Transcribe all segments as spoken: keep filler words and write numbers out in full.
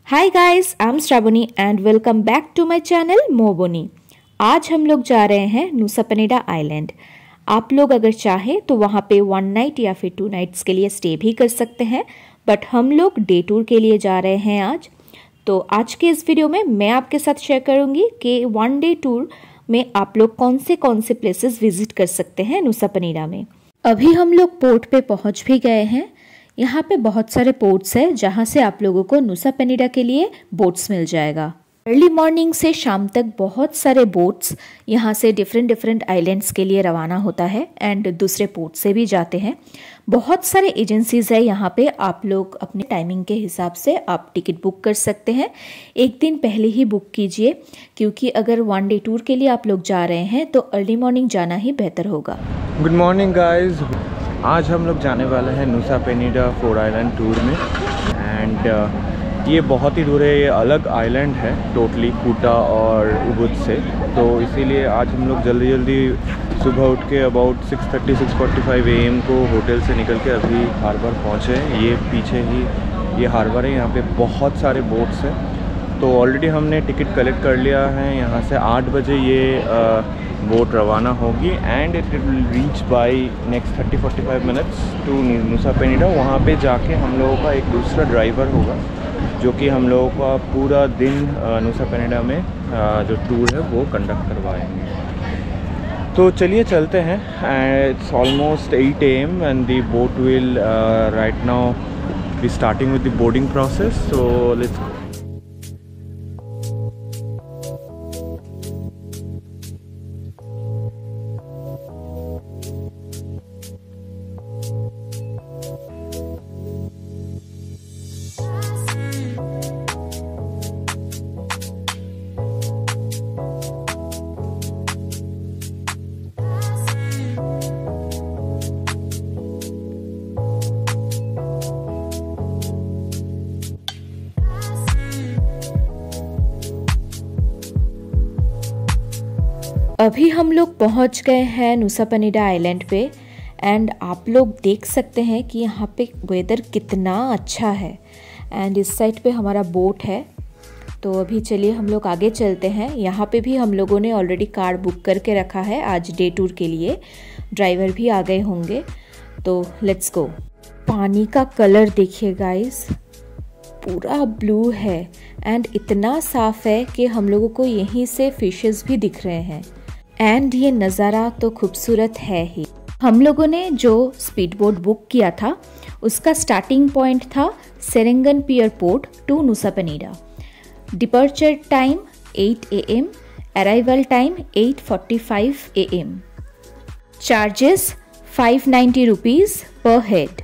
Hi guys, I am Shravani and welcome back to my channel Moboni. आज हम लोग जा रहे हैं नुसा पेनिडा आइलैंड। आप लोग अगर चाहें तो वहाँ पे वन नाइट या फिर टू नाइट्स के लिए स्टे भी कर सकते हैं, बट हम लोग डे टूर के लिए जा रहे हैं आज। तो आज के इस वीडियो में मैं आपके साथ शेयर करूँगी कि वन डे टूर में आप लोग कौन से कौन से प्लेसेस विजिट कर सकते हैं नुसा पेनिडा में। अभी हम लोग पोर्ट पे पहुँच भी गए हैं। यहाँ पे बहुत सारे पोर्ट्स हैं जहाँ से आप लोगों को नुसा पेनिडा के लिए बोट्स मिल जाएगा। अर्ली मॉर्निंग से शाम तक बहुत सारे बोट्स यहाँ से डिफरेंट डिफरेंट आइलैंड्स के लिए रवाना होता है एंड दूसरे पोर्ट से भी जाते हैं। बहुत सारे एजेंसीज है यहाँ पे, आप लोग अपने टाइमिंग के हिसाब से आप टिकट बुक कर सकते हैं। एक दिन पहले ही बुक कीजिए, क्योंकि अगर वन डे टूर के लिए आप लोग जा रहे हैं तो अर्ली मॉर्निंग जाना ही बेहतर होगा। गुड मॉर्निंग गाइज, आज हम लोग जाने वाले हैं Nusa Penida four island tour में। एंड uh, ये बहुत ही दूर है, ये अलग आइलैंड है टोटली कुटा और उबुद से। तो इसीलिए आज हम लोग जल्दी जल्दी सुबह उठ के about six thirty six forty five A M को होटल से निकल के अभी हार्बर पहुँचे। ये पीछे ही ये हार्बर है, यहाँ पे बहुत सारे बोट्स हैं। तो ऑलरेडी हमने टिकट कलेक्ट कर लिया है। यहाँ से आठ बजे ये uh, बोट रवाना होगी and it will reach by next thirty forty five minutes to Nusa Penida. वहाँ पे जाके हम लोगों का एक दूसरा ड्राइवर होगा जो कि हम लोगों का पूरा दिन नुसा पेनिडा में जो टूर है वो कंडक्ट करवाएंगे। तो चलिए चलते हैं। It's almost eight A M and the boat will right now be starting with the boarding process. So let's go. अभी हम लोग पहुंच गए हैं नुसा पेनिडा आइलैंड पे एंड आप लोग देख सकते हैं कि यहाँ पे वेदर कितना अच्छा है। एंड इस साइड पे हमारा बोट है। तो अभी चलिए हम लोग आगे चलते हैं। यहाँ पे भी हम लोगों ने ऑलरेडी कार बुक करके रखा है आज डे टूर के लिए। ड्राइवर भी आ गए होंगे, तो लेट्स गो। पानी का कलर देखिए गाइस, पूरा ब्लू है एंड इतना साफ है कि हम लोगों को यहीं से फिशेस भी दिख रहे हैं। एंड ये नज़ारा तो खूबसूरत है ही। हम लोगों ने जो स्पीड बोट बुक किया था उसका स्टार्टिंग पॉइंट था Serangan pier port to Nusa Penida. Departure time eight A M, arrival time eight forty five A M. Charges five ninety rupees per head.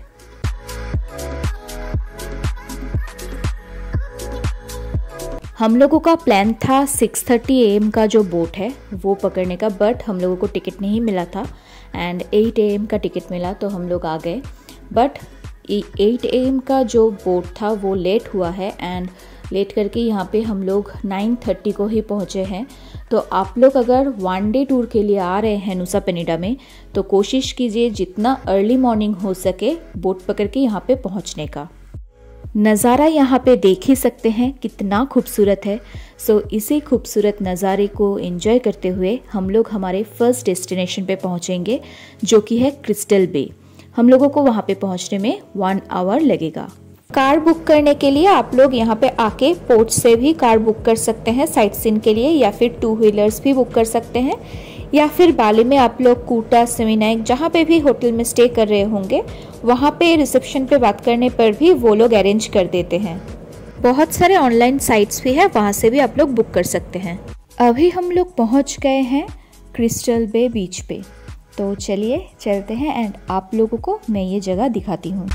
हम लोगों का प्लान था सिक्स थर्टी ए M का जो बोट है वो पकड़ने का, बट हम लोगों को टिकट नहीं मिला था एंड एट ए एम का टिकट मिला तो हम लोग आ गए। बट एट ए एम का जो बोट था वो लेट हुआ है एंड लेट करके यहाँ पे हम लोग नाइन थर्टी को ही पहुँचे हैं। तो आप लोग अगर वन डे टूर के लिए आ रहे हैं नुसा पेनिडा में तो कोशिश कीजिए जितना अर्ली मॉर्निंग हो सके बोट पकड़ के यहाँ पे पहुँचने का। नज़ारा यहाँ पे देख ही सकते हैं कितना खूबसूरत है। सो इसी खूबसूरत नज़ारे को एंजॉय करते हुए हम लोग हमारे फर्स्ट डेस्टिनेशन पे पहुँचेंगे, जो कि है क्रिस्टल बे। हम लोगों को वहाँ पे पहुँचने में वन आवर लगेगा। कार बुक करने के लिए आप लोग यहाँ पे आके पोर्ट से भी कार बुक कर सकते हैं साइट सीन के लिए, या फिर टू व्हीलर्स भी बुक कर सकते हैं, या फिर बाली में आप लोग कूटा सेमिनाइक जहाँ पे भी होटल में स्टे कर रहे होंगे वहाँ पे रिसेप्शन पे बात करने पर भी वो लोग अरेंज कर देते हैं। बहुत सारे ऑनलाइन साइट्स भी है, वहाँ से भी आप लोग बुक कर सकते हैं। अभी हम लोग पहुँच गए हैं क्रिस्टल बे बीच पे, तो चलिए चलते हैं एंड आप लोगों को मैं ये जगह दिखाती हूँ।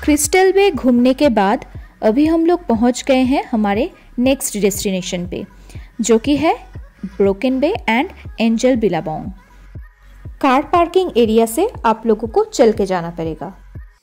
क्रिस्टल बे घूमने के बाद अभी हम लोग पहुंच गए हैं हमारे नेक्स्ट डेस्टिनेशन पे, जो कि है Broken Bay and Angel Billabong. Car parking area से आप लोगों को चल के जाना पड़ेगा।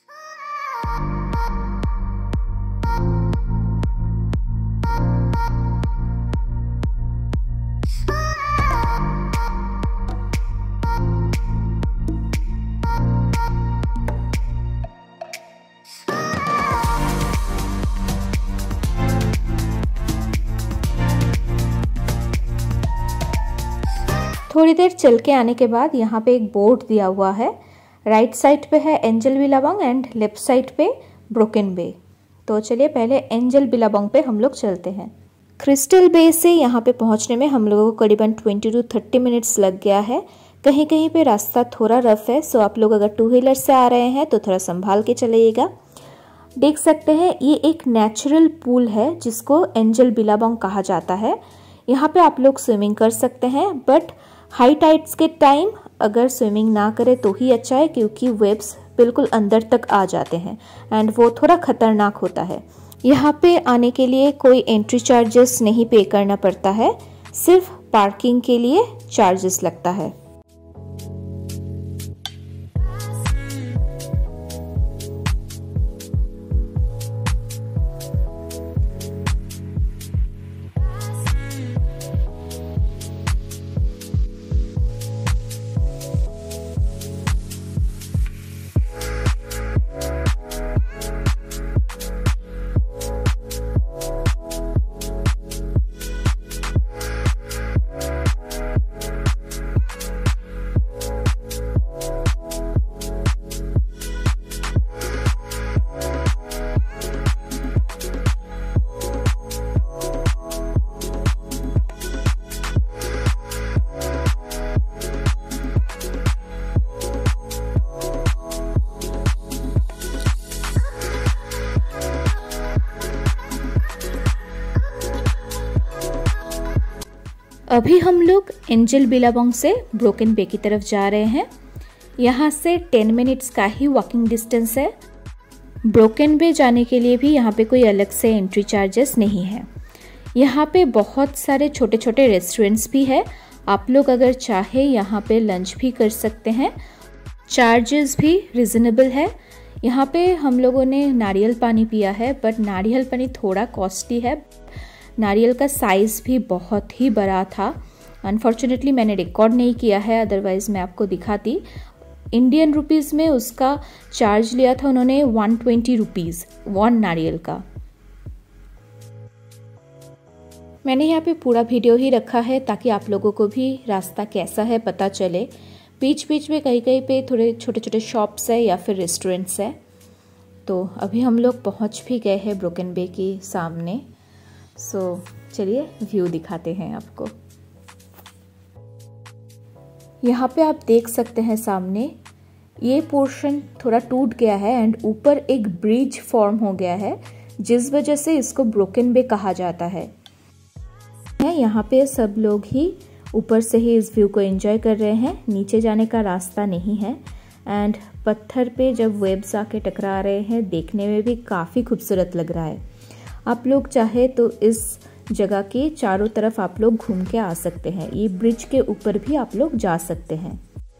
थोड़ी देर चल के आने के बाद यहाँ पे एक बोर्ड दिया हुआ है, राइट साइड पे है Angel Billabong and left side पे ब्रोकन बे। तो चलिए पहले एंजल बिलाबोंग पे हम लोग चलते हैं। क्रिस्टल बे से यहाँ पे पहुँचने में हम लोगों को करीबन ट्वेंटी टू थर्टी मिनट्स लग गया है। कहीं कहीं पे रास्ता थोड़ा रफ है, सो आप लोग अगर टू व्हीलर से आ रहे हैं तो थोड़ा संभाल के चलिएगा। देख सकते हैं ये एक नेचुरल पूल है जिसको एंजल बिलाबोंग कहा जाता है। यहाँ पे आप लोग स्विमिंग कर सकते हैं, बट हाई टाइड्स के टाइम अगर स्विमिंग ना करें तो ही अच्छा है, क्योंकि वेव्स बिल्कुल अंदर तक आ जाते हैं एंड वो थोड़ा खतरनाक होता है। यहाँ पे आने के लिए कोई एंट्री चार्जेस नहीं पे करना पड़ता है, सिर्फ पार्किंग के लिए चार्जेस लगता है। अभी हम लोग एंजल बिलाबोंग से ब्रोकन बे की तरफ जा रहे हैं। यहाँ से टेन मिनट्स का ही वॉकिंग डिस्टेंस है। ब्रोकन बे जाने के लिए भी यहाँ पे कोई अलग से एंट्री चार्जेस नहीं है। यहाँ पे बहुत सारे छोटे छोटे रेस्टोरेंट्स भी है, आप लोग अगर चाहे यहाँ पे लंच भी कर सकते हैं। चार्जेस भी रिजनेबल है। यहाँ पे हम लोगों ने नारियल पानी पिया है, बट नारियल पानी थोड़ा कॉस्टली है। नारियल का साइज़ भी बहुत ही बड़ा था। अनफॉर्चुनेटली मैंने रिकॉर्ड नहीं किया है, अदरवाइज़ मैं आपको दिखाती। इंडियन रुपीज़ में उसका चार्ज लिया था उन्होंने वन ट्वेंटी रुपीज़ वन नारियल का। मैंने यहाँ पे पूरा वीडियो ही रखा है ताकि आप लोगों को भी रास्ता कैसा है पता चले। बीच बीच में कहीं कहीं पे थोड़े छोटे छोटे शॉप्स है या फिर रेस्टोरेंट्स है। तो अभी हम लोग पहुँच भी गए हैं ब्रोकन बे के सामने। सो so, चलिए व्यू दिखाते हैं आपको। यहाँ पे आप देख सकते हैं सामने ये पोर्शन थोड़ा टूट गया है एंड ऊपर एक ब्रिज फॉर्म हो गया है, जिस वजह से इसको ब्रोकन बे कहा जाता है। यहाँ पे सब लोग ही ऊपर से ही इस व्यू को एंजॉय कर रहे हैं। नीचे जाने का रास्ता नहीं है एंड पत्थर पे जब वेव्स आके टकरा रहे हैं, देखने में भी काफ़ी खूबसूरत लग रहा है। आप लोग चाहे तो इस जगह के चारों तरफ आप लोग घूम के आ सकते हैं। ये ब्रिज के ऊपर भी आप लोग जा सकते हैं।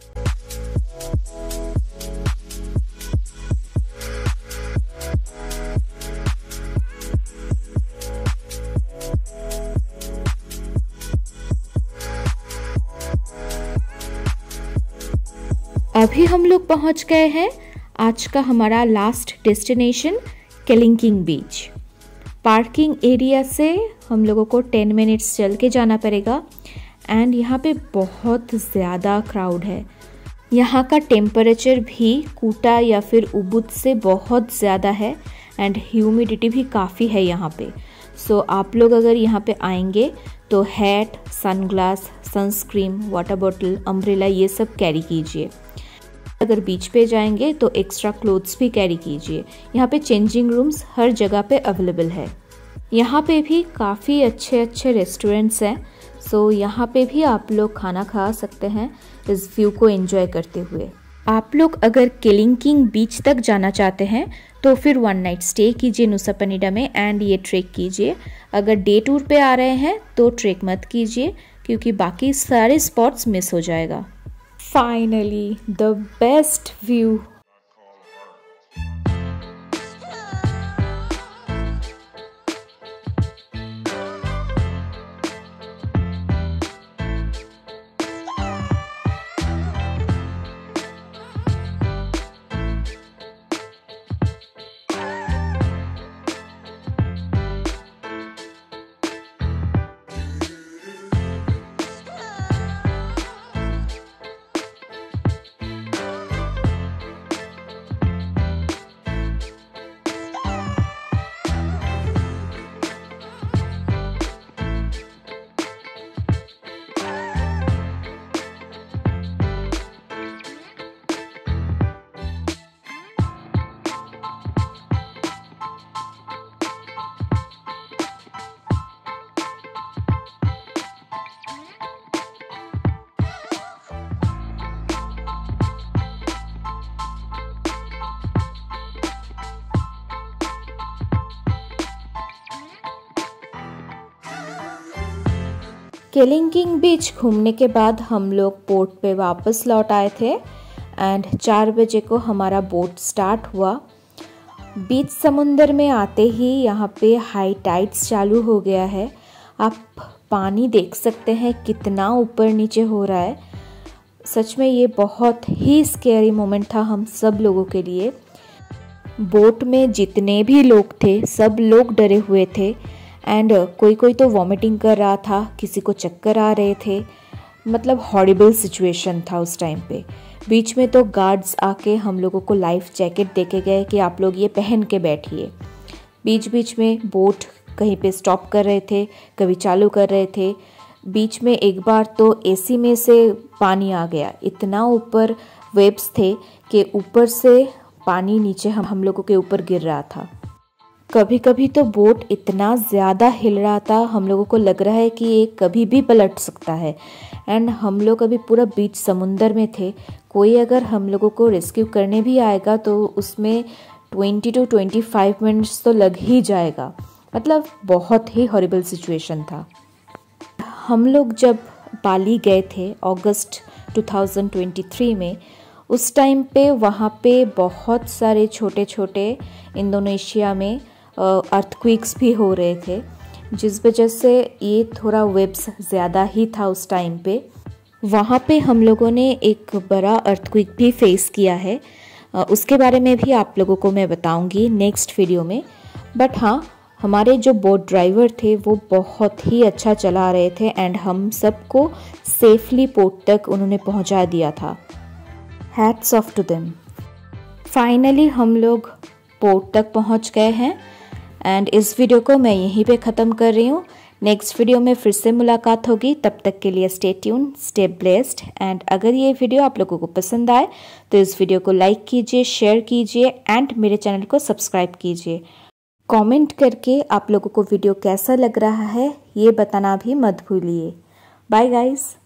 अभी हम लोग पहुंच गए हैं आज का हमारा last destination Kelingking beach. Parking area से हम लोगों को टेन मिनट्स चल के जाना पड़ेगा एंड यहाँ पे बहुत ज़्यादा क्राउड है। यहाँ का टेम्परेचर भी कूटा या फिर उबुद से बहुत ज़्यादा है एंड ह्यूमिडिटी भी काफ़ी है यहाँ पे। सो so, आप लोग अगर यहाँ पे आएंगे तो hat, sunglass, sunscreen, water bottle, umbrella ये सब कैरी कीजिए। अगर बीच पे जाएंगे तो एक्स्ट्रा क्लोथ्स भी कैरी कीजिए। यहाँ पे चेंजिंग रूम्स हर जगह पे अवेलेबल है। यहाँ पे भी काफ़ी अच्छे अच्छे रेस्टोरेंट्स हैं, सो यहाँ पे भी आप लोग खाना खा सकते हैं इस व्यू को एंजॉय करते हुए। आप लोग अगर केलिंकिंग बीच तक जाना चाहते हैं तो फिर वन नाइट स्टे कीजिए नुसा पेनिडा में एंड ये ट्रेक कीजिए। अगर डे टूर पे आ रहे हैं तो ट्रेक मत कीजिए क्योंकि बाकी सारे स्पॉट्स मिस हो जाएगा। Finally the best view. Kelingking beach घूमने के बाद हम लोग पोर्ट पे वापस लौट आए थे एंड चार बजे को हमारा बोट स्टार्ट हुआ। बीच समुंदर में आते ही यहाँ पे हाई टाइड्स चालू हो गया है। आप पानी देख सकते हैं कितना ऊपर नीचे हो रहा है। सच में ये बहुत ही स्कैरी मोमेंट था हम सब लोगों के लिए। बोट में जितने भी लोग थे सब लोग डरे हुए थे एंड कोई कोई तो वॉमिटिंग कर रहा था, किसी को चक्कर आ रहे थे। मतलब हॉरिबल सिचुएशन था उस टाइम पे। बीच में तो गार्ड्स आके हम लोगों को लाइफ जैकेट देके गए कि आप लोग ये पहन के बैठिए। बीच बीच में बोट कहीं पे स्टॉप कर रहे थे, कभी चालू कर रहे थे। बीच में एक बार तो एसी में से पानी आ गया। इतना ऊपर वेव्स थे कि ऊपर से पानी नीचे हम हम लोगों के ऊपर गिर रहा था। कभी कभी तो बोट इतना ज़्यादा हिल रहा था, हम लोगों को लग रहा है कि ये कभी भी पलट सकता है। एंड हम लोग अभी पूरा बीच समुंदर में थे। कोई अगर हम लोगों को रेस्क्यू करने भी आएगा तो उसमें twenty two twenty five minutes तो लग ही जाएगा। मतलब बहुत ही हॉरिबल सिचुएशन था। हम लोग जब बाली गए थे अगस्त टू थाउजेंड ट्वेंटी थ्री में, उस टाइम पे वहाँ पे बहुत सारे छोटे छोटे इंडोनेशिया में अर्थक्वेक्स भी हो रहे थे, जिस वजह से ये थोड़ा वेव्स ज़्यादा ही था उस टाइम पे। वहाँ पे हम लोगों ने एक बड़ा अर्थक्वेक भी फेस किया है, उसके बारे में भी आप लोगों को मैं बताऊंगी नेक्स्ट वीडियो में। बट हाँ, हमारे जो बोट ड्राइवर थे वो बहुत ही अच्छा चला रहे थे एंड हम सबको सेफली पोर्ट तक उन्होंने पहुँचा दिया था। Hats off to them. Finally हम लोग पोर्ट तक पहुँच गए हैं एंड इस वीडियो को मैं यहीं पे ख़त्म कर रही हूँ। नेक्स्ट वीडियो में फिर से मुलाकात होगी, तब तक के लिए stay tune, stay blessed. And अगर ये वीडियो आप लोगों को पसंद आए तो इस वीडियो को लाइक कीजिए, शेयर कीजिए एंड मेरे चैनल को सब्सक्राइब कीजिए। कमेंट करके आप लोगों को वीडियो कैसा लग रहा है ये बताना भी मत भूलिए। Bye guys.